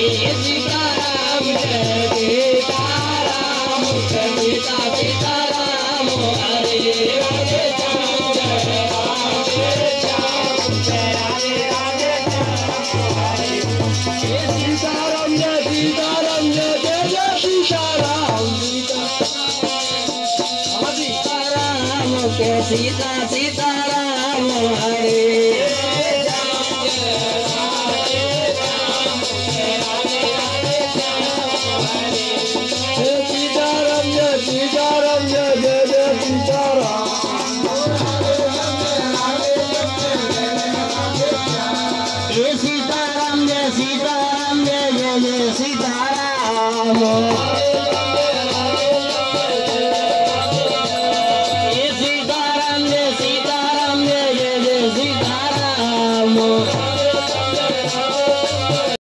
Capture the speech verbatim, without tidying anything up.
सीताराम जय सीताराम सीता सीताराम हरे राधे श्याम जय राधे श्याम जय राधे राधे श्याम हरे सीताराम जय सीताराम जय जय जय सीताराम सीता सीताराम के सीता सीताराम हरे